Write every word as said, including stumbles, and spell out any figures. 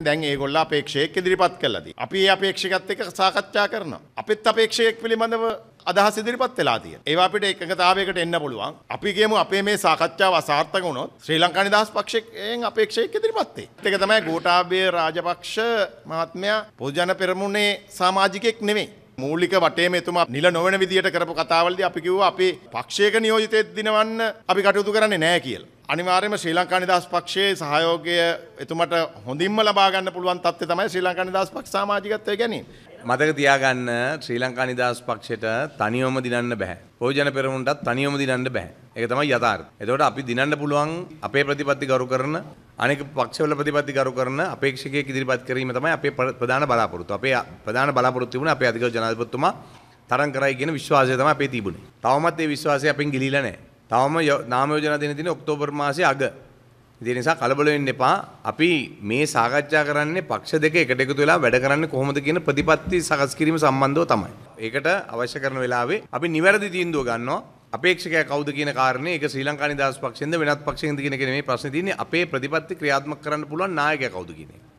දැන් ඒගොල්ලෝ අපේක්ෂකයෙක් ඉදිරිපත් කළා දී. අපි ඒ අපේක්ෂකත් එක්ක සාකච්ඡා කරනවා. අපිත් අපේක්ෂකයෙක් පිළිබඳව අදහස් ඉදිරිපත් වෙලා තියෙනවා. ඒවා අපිට එකඟතාවයකට එන්න පුළුවන්. අපි කියමු අපේ මේ සාකච්ඡාව අසාර්ථක වුණොත් ශ්‍රී ලංකා නිදහස් පක්ෂයෙන් අපේක්ෂකයෙක් ඉදිරිපත් වෙයි. ඒක තමයි ගෝඨාභය රාජපක්ෂ මහත්මයා පොදු ජන පෙරමුණේ සමාජිකයෙක් නෙමෙයි. මූලික වටේම එතුමා නිල නොවන විදියට කරපු කතාවලදී අපි කිව්වා අපි පක්ෂයක නියෝජිතයෙක් දිනවන්න අපි කටයුතු කරන්නේ නැහැ කියලා. අනිවාර්යයෙන්ම ශ්‍රී ලංකා නිදහස් පක්ෂයේ සහයෝගය එතුමට හොඳින්ම ලබා ගන්න පුළුවන් තත්ත්වය තමයි ශ්‍රී ලංකා නිදහස් පක්ෂ සමාජිකත්වය ගැනීම. මතක තියාගන්න ශ්‍රී ලංකා නිදහස් පක්ෂයට තනියම දිනන්න බෑ. පොදු ජන පෙරමුණටත් තනියම දිනන්න බෑ. ඒක තමයි යථාර්ථය. එතකොට අපි දිනන්න පුළුවන් අපේ ප්‍රතිපත්ති ගරු කරන අනෙක් පක්ෂවල ප්‍රතිපත්ති ගරු කරන අපේක්ෂකයෙක් ඉදිරිපත් කිරීම තමයි අපේ ප්‍රධාන බලාපොරොත්තුව. අපේ ප්‍රධාන බලාපොරොත්තු තිබුණේ අපේ අධිකරණ ජනාධිපතිතුමා තරම් කරයි කියන විශ්වාසය තමයි අපේ තිබුණේ. තවමත් ඒ විශ්වාසය අපෙන් ගිලිලා නැහැ. තවම නාම යෝජනා දෙන තියෙන ඔක්තෝබර් මාසයේ අග. ඒ නිසා කලබල වෙන්න එපා. අපි මේ සාකච්ඡා කරන්නේ පක්ෂ දෙක එකට එකතු වෙලා වැඩ කරන්නේ කොහොමද කියන ප්‍රතිපත්ති සකස් කිරීම සම්බන්ධව තමයි. ඒකට අවශ්‍ය කරන වෙලාවේ අපි නිවැරදි තීන්දුව ගන්නවා. අපේක්ෂකයා කවුද කියන කාරණේ ඒක ශ්‍රී ලංකා නිදහස් පක්ෂයෙන්ද වෙනත් පක්ෂයෙන්ද කියන එක නෙමෙයි ප්‍රශ්නේ තියෙන්නේ. අපේ ප්‍රතිපත්ති ක්‍රියාත්මක කරන්න පුළුවන් නායකයා කවුද කියන එක.